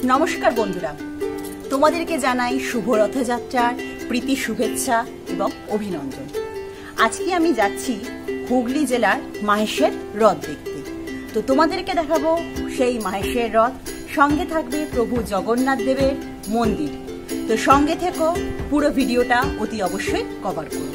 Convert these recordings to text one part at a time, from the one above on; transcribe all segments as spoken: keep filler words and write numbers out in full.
নমস্কার বন্ধুরা, তোমাদেরকে জানাই শুভ রথযাত্রার প্রীতি শুভেচ্ছা এবং অভিনন্দন। আজকে আমি যাচ্ছি হুগলি জেলার মাহেশের রথ দেখতে। তো তোমাদেরকে দেখাবো সেই মাহেশের রথ, সঙ্গে থাকবে প্রভু জগন্নাথ দেবের মন্দির। তো সঙ্গে থেকো, পুরো ভিডিওটা অতি অবশ্যই কভার করো।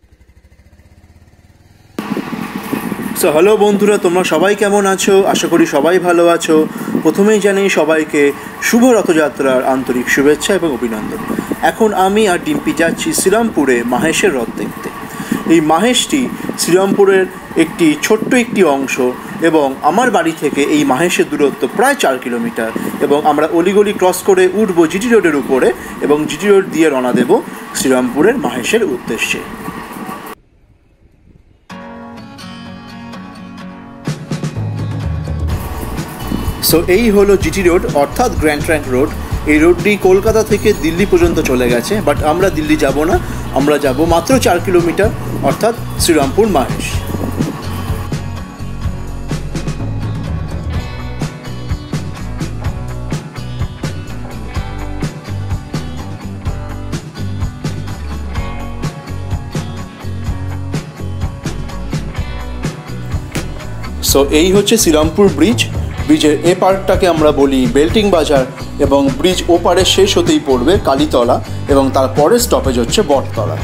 সো হ্যালো বন্ধুরা, তোমরা সবাই কেমন আছো? আশা করি সবাই ভালো আছো। প্রথমেই জানাই সবাইকে শুভ রথযাত্রার আন্তরিক শুভেচ্ছা এবং অভিনন্দন। এখন আমি আর ডিম্পি যাচ্ছি শ্রীরামপুরে মাহেশের রথ দেখতে। এই মাহেশটি শ্রীরামপুরের একটি ছোট্ট একটি অংশ এবং আমার বাড়ি থেকে এই মাহেশের দূরত্ব প্রায় চার কিলোমিটার এবং আমরা অলিগলি ক্রস করে উঠবো জিটি রোডের উপরে এবং জিটি রোড দিয়ে রওনা দেব শ্রীরামপুরের মাহেশের উদ্দেশ্যে। সো এই হলো জিটি রোড অর্থাৎ গ্র্যান্ড ট্রাঙ্ক রোড। এই রোডটি কলকাতা থেকে দিল্লি পর্যন্ত চলে গেছে, বাট আমরা দিল্লি যাব না, আমরা যাব মাত্র চার কিলোমিটার অর্থাৎ শ্রীরামপুর মাহেশ। সো এই হচ্ছে শ্রীরামপুর ব্রিজ। ব্রিজের এ পার্টটাকে আমরা বলি বেল্টিং বাজার এবং ব্রিজ ও পারে শেষ হতেই পড়বে কালীতলা এবং তারপরে স্টপেজ হচ্ছে বটতলা।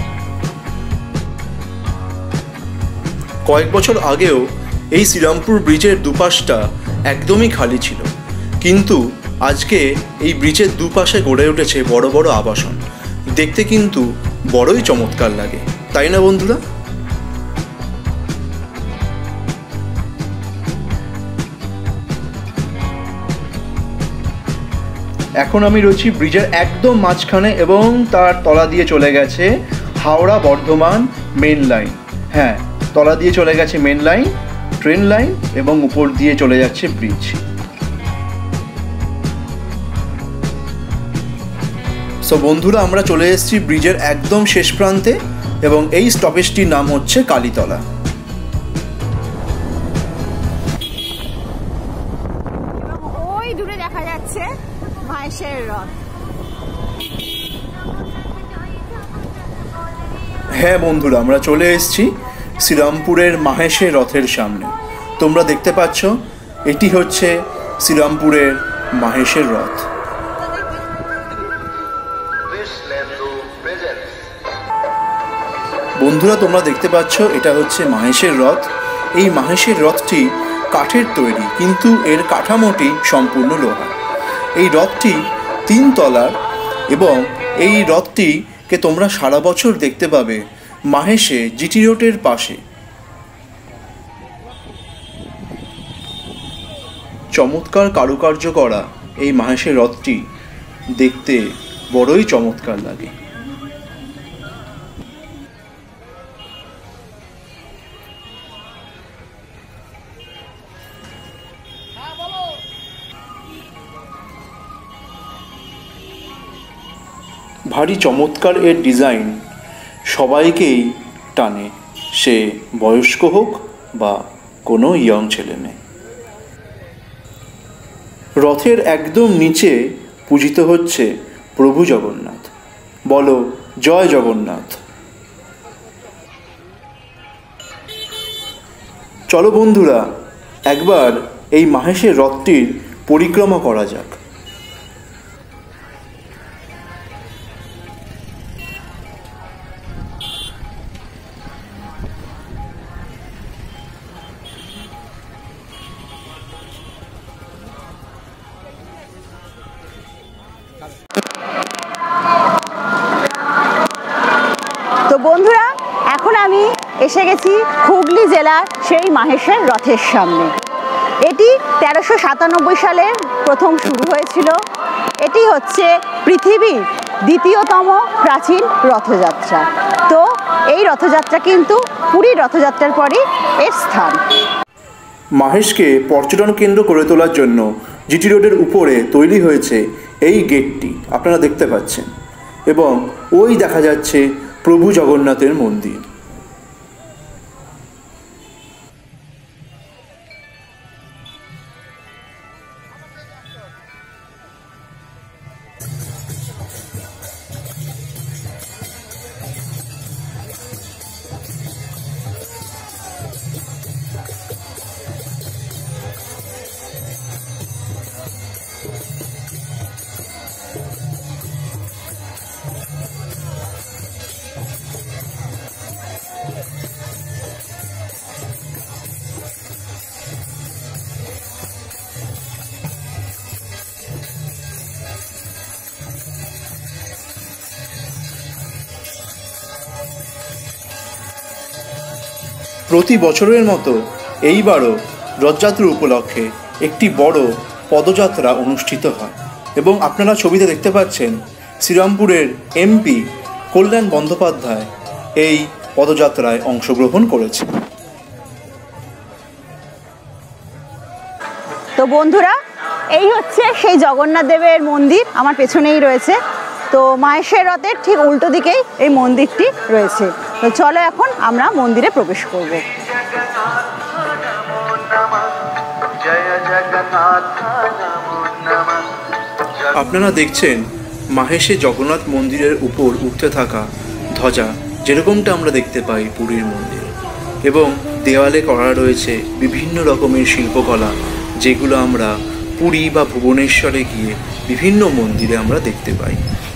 কয়েক বছর আগেও এই শ্রীরামপুর ব্রিজের দুপাশটা একদমই খালি ছিল, কিন্তু আজকে এই ব্রিজের দুপাশে গড়ে উঠেছে বড় বড় আবাসন। দেখতে কিন্তু বড়ই চমৎকার লাগে, তাই না বন্ধুরা? এখন আমি রয়েছি ব্রিজের একদম মাঝখানে এবং তার তলা দিয়ে চলে গেছে হাওড়া বর্ধমান মেন লাইন। হ্যাঁ, তলা দিয়ে চলে গেছে মেন লাইন, ট্রেন লাইন এবং উপর দিয়ে চলে যাচ্ছে ব্রিজ। সো বন্ধুরা, আমরা চলে এসেছি ব্রিজের একদম শেষ প্রান্তে এবং এই স্টপেজটির নাম হচ্ছে কালীতলা। ওই দূরে দেখা যাচ্ছে মাহেশের রথ। হ্যাঁ বন্ধুরা, আমরা চলে এসেছি শ্রীরামপুরের মাহেশের রথের সামনে। তোমরা দেখতে পাচ্ছ এটি হচ্ছে শ্রীরামপুরের মাহেশের রথ। বন্ধুরা, তোমরা দেখতে পাচ্ছ এটা হচ্ছে মাহেশের রথ। এই মাহেশের রথটি কাঠের তৈরি, কিন্তু এর কাঠামোটি সম্পূর্ণ লোহা। এই রথটি তিন তলার এবং এই রথটিকে তোমরা সারা বছর দেখতে পাবে মাহেশে জিটি রোডের পাশে। চমৎকার কারুকার্য করা এই মাহেশের রথটি দেখতে বড়ই চমৎকার লাগে। ভারী চমৎকার এর ডিজাইন, সবাইকেই টানে, সে বয়স্ক হোক বা কোনো ইয়ং ছেলে মেয়ে। রথের একদম নিচে পূজিত হচ্ছে প্রভু জগন্নাথ। বলো জয় জগন্নাথ। চলো বন্ধুরা, একবার এই মাহেশের রথটির পরিক্রমা করা যাক। তো বন্ধুরা, এখন আমি এসে গেছি হুগলি জেলার সেই মাহেশের রথের সামনে। এটি তেরোশো সাতানব্বই সালে প্রথম শুরু হয়েছিল। এটি হচ্ছে পৃথিবীর দ্বিতীয়তম প্রাচীন রথযাত্রা। তো এই রথযাত্রা কিন্তু পুরীর রথযাত্রার পরই এর স্থান। মাহেশকে পর্যটন কেন্দ্র করে তোলার জন্য জিটি রোডের উপরে তৈরি হয়েছে এই গেটটি, আপনারা দেখতে পাচ্ছেন, এবং ওই দেখা যাচ্ছে প্রভু জগন্নাথের মন্দির। প্রতি বছরের মতো এইবারও রথযাত্রা উপলক্ষে একটি বড় পদযাত্রা অনুষ্ঠিত হয় এবং আপনারা ছবিতে দেখতে পাচ্ছেন শ্রীরামপুরের এমপি কল্যাণ বন্দ্যোপাধ্যায় এই পদযাত্রায় অংশগ্রহণ করেছে। তো বন্ধুরা, এই হচ্ছে সেই জগন্নাথ দেবের মন্দির, আমার পেছনেই রয়েছে। তো মাহেশের রথের ঠিক উল্টো দিকেই এই মন্দিরটি রয়েছে। তো চলো এখন আমরা মন্দিরে প্রবেশ করব। আপনারা দেখছেন মাহেশে জগন্নাথ মন্দিরের উপর উঠতে থাকা ধ্বজা, যেরকমটা আমরা দেখতে পাই পুরীর মন্দিরে, এবং দেওয়ালে করা রয়েছে বিভিন্ন রকমের শিল্পকলা, যেগুলো আমরা পুরী বা ভুবনেশ্বরে গিয়ে বিভিন্ন মন্দিরে আমরা দেখতে পাই।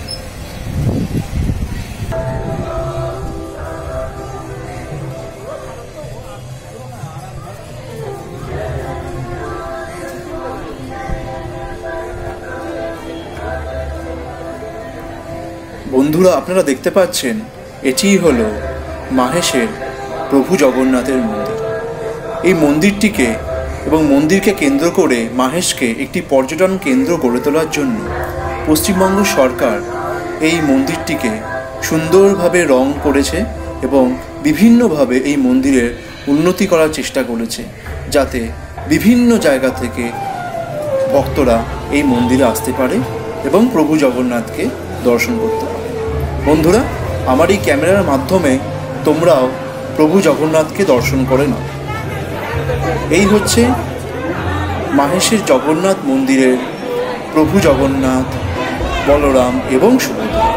বন্ধুরা, আপনারা দেখতে পাচ্ছেন এটিই হলো মাহেশের প্রভু জগন্নাথের মন্দির। এই মন্দিরটিকে এবং মন্দিরকে কেন্দ্র করে মাহেশকে একটি পর্যটন কেন্দ্র গড়ে তোলার জন্য পশ্চিমবঙ্গ সরকার এই মন্দিরটিকে সুন্দরভাবে রং করেছে এবং বিভিন্নভাবে এই মন্দিরের উন্নতি করার চেষ্টা করেছে, যাতে বিভিন্ন জায়গা থেকে ভক্তরা এই মন্দিরে আসতে পারে এবং প্রভু জগন্নাথকে দর্শন করতে পারে। বন্ধুরা, আমার এই ক্যামেরার মাধ্যমে তোমরাও প্রভু জগন্নাথকে দর্শন করে নাও। এই হচ্ছে মাহেশের জগন্নাথ মন্দিরের প্রভু জগন্নাথ, বলরাম এবং সুভদ্রা।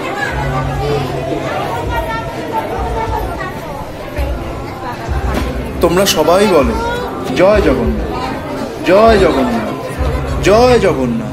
তোমরা সবাই বলো জয় জগন্নাথ, জয় জগন্নাথ, জয় জগন্নাথ।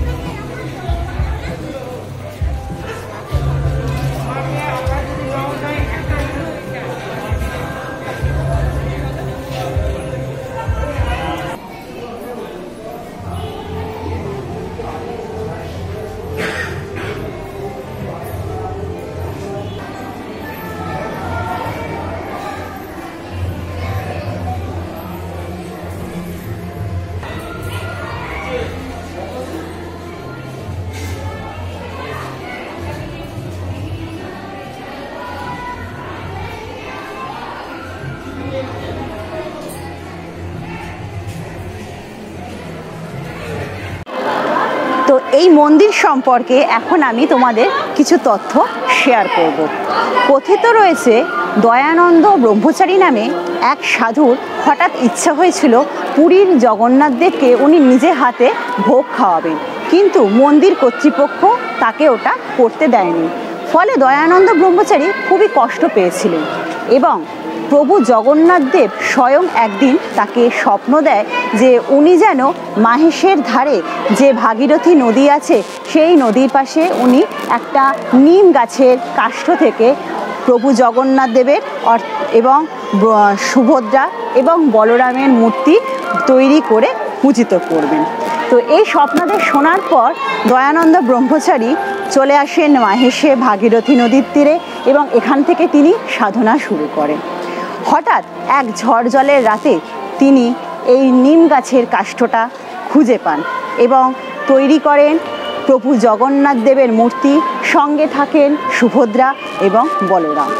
তো এই মন্দির সম্পর্কে এখন আমি তোমাদের কিছু তথ্য শেয়ার করব। কথিত রয়েছে দয়ানন্দ ব্রহ্মচারী নামে এক সাধুর হঠাৎ ইচ্ছা হয়েছিল পুরীর জগন্নাথ দেবকে উনি নিজে হাতে ভোগ খাওয়াবেন, কিন্তু মন্দির কর্তৃপক্ষ তাকে ওটা করতে দেয়নি। ফলে দয়ানন্দ ব্রহ্মচারী খুবই কষ্ট পেয়েছিলেন এবং প্রভু জগন্নাথ দেব স্বয়ং একদিন তাকে স্বপ্ন দেয় যে উনি যেন মাহেশের ধারে যে ভাগীরথী নদী আছে সেই নদীর পাশে উনি একটা নিম গাছের কাষ্ঠ থেকে প্রভু জগন্নাথ দেবের এবং সুভদ্রা এবং বলরামের মূর্তি তৈরি করে পূজিত করবেন। তো এই স্বপ্নাদেশ শোনার পর দয়ানন্দ ব্রহ্মচারী চলে আসেন মাহেশে ভাগীরথী নদীর তীরে এবং এখান থেকে তিনি সাধনা শুরু করেন। হঠাৎ এক ঝড় জলের রাতে তিনি এই নিম গাছের কাষ্ঠটা খুঁজে পান এবং তৈরি করেন প্রভু জগন্নাথ দেবের মূর্তি, সঙ্গে থাকেন সুভদ্রা এবং বলরাম।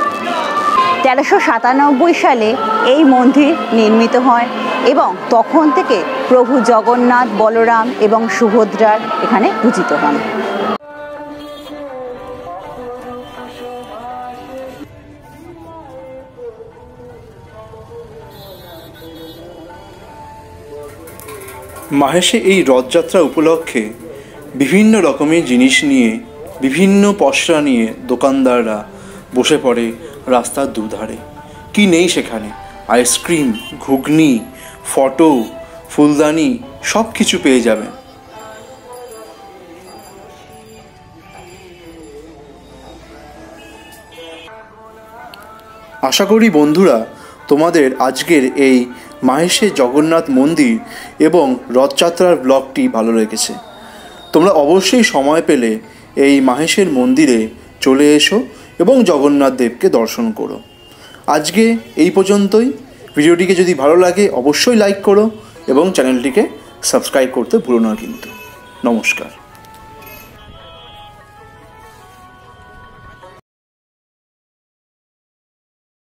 তেরোশো সাতানব্বই সালে এই মন্দির নির্মিত হয় এবং তখন থেকে প্রভু জগন্নাথ, বলরাম এবং সুভদ্রার এখানে পূজিত হন। মাহেশে এই রথযাত্রা উপলক্ষে বিভিন্ন রকমের জিনিস নিয়ে, বিভিন্ন পসরা নিয়ে দোকানদাররা বসে পড়ে রাস্তার দুধারে। কি নেই সেখানে? আইসক্রিম, ঘুগনি, ফটো, ফুলদানি সব কিছু পেয়ে যাবেন। আশা করি বন্ধুরা তোমাদের আজকের এই মাহেশে জগন্নাথ মন্দির এবং রথযাত্রার ব্লগটি ভালো লেগেছে। তোমরা অবশ্যই সময় পেলে এই মাহেশের মন্দিরে চলে এসো এবং জগন্নাথ দেবকে দর্শন করো। আজকে এই পর্যন্তই। ভিডিওটিকে যদি ভালো লাগে অবশ্যই লাইক করো এবং চ্যানেলটিকে সাবস্ক্রাইব করতে ভুলো না কিন্তু। নমস্কার।